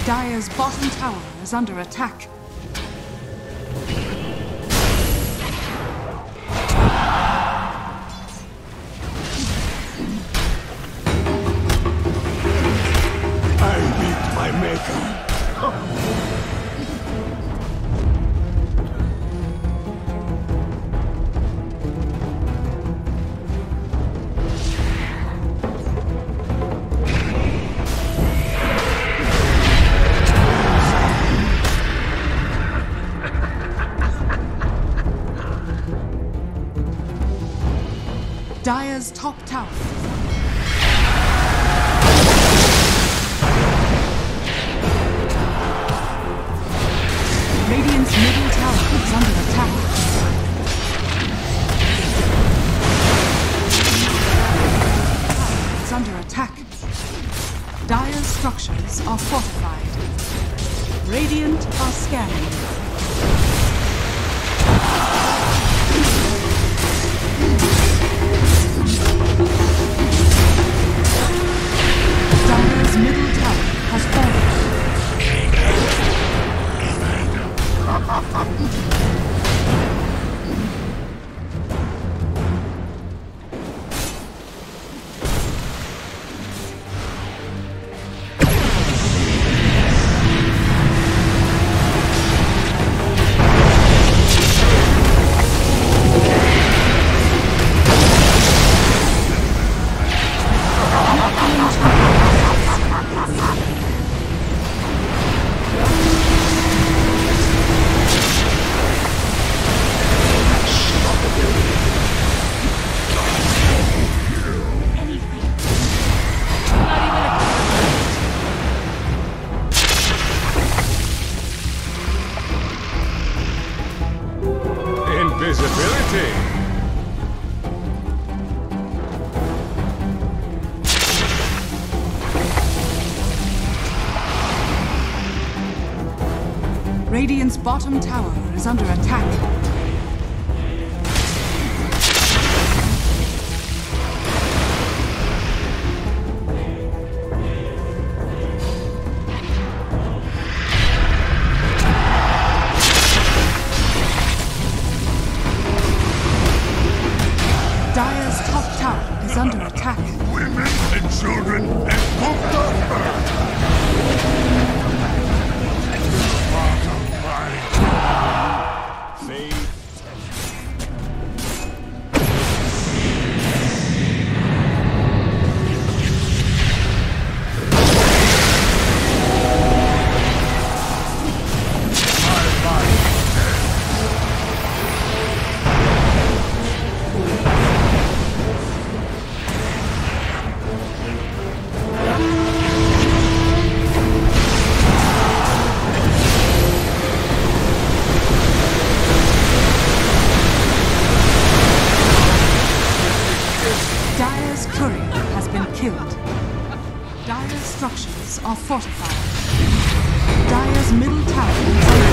Dire's bottom tower is under attack. I meet my maker. Dire's top tower. Radiant's middle tower is under attack. It's under attack. Dire's structures are fortified. Radiant are scanning. Dire's middle tower has fallen. Invisibility! Radiant's bottom tower is under attack. Dire's top tower is under attack. Women and children and book the earth! Part of my faith. Dire's courier has been killed. Dire's structures are fortified. Dire's middle tower is under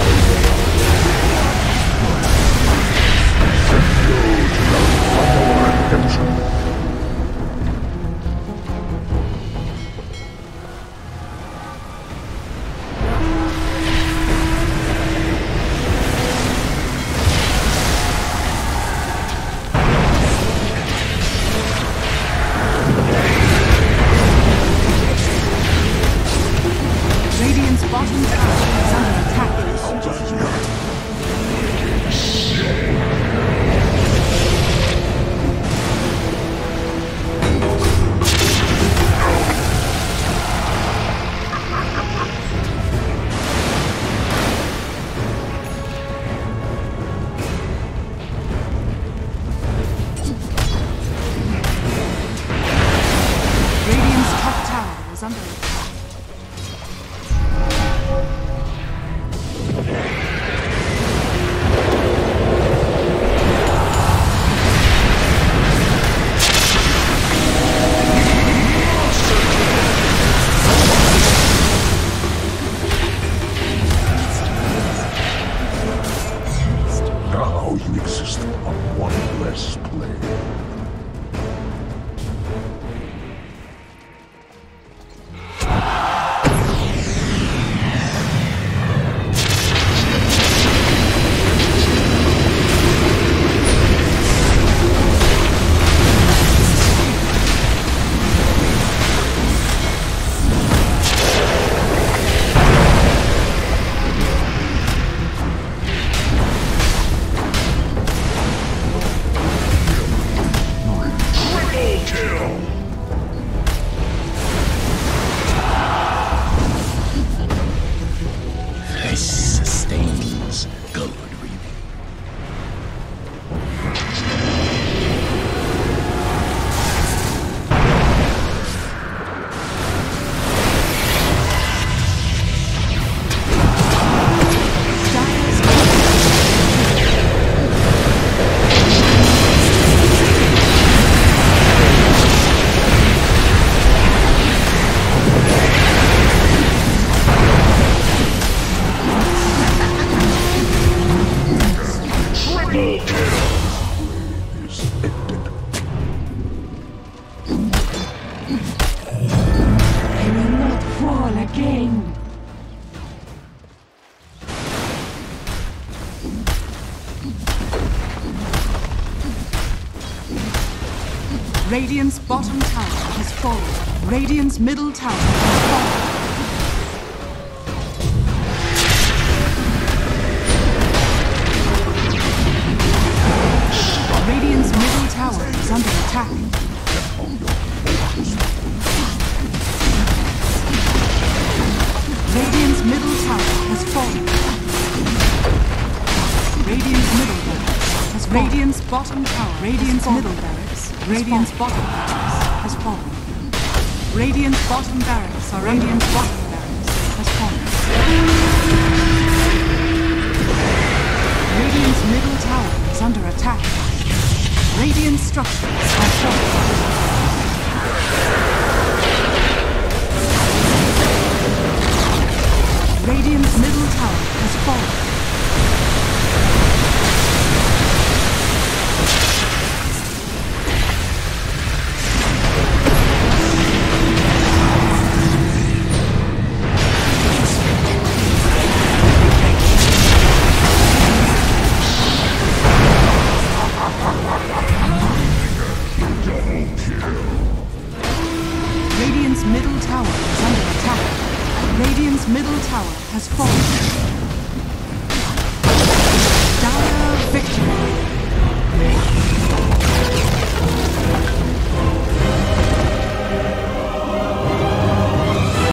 Radiant's bottom tower is under attack. Radiant's top tower is under attack. Dominating. Radiant's bottom tower has fallen. Radiant's middle tower has fallen. Radiant's middle tower is under attack. Radiant's middle tower has fallen. Radiant's middle barracks has fallen. Radiant's bottom tower. Radiant's middle barracks. Radiant's bottom barracks has fallen. Radiant's bottom barracks are Radiant's bottom barracks has fallen. Radiant's middle tower is under attack. Radiant structures are fortified. Radiant's middle tower has fallen. Radiant's middle tower is under attack. Radiant's middle tower has fallen.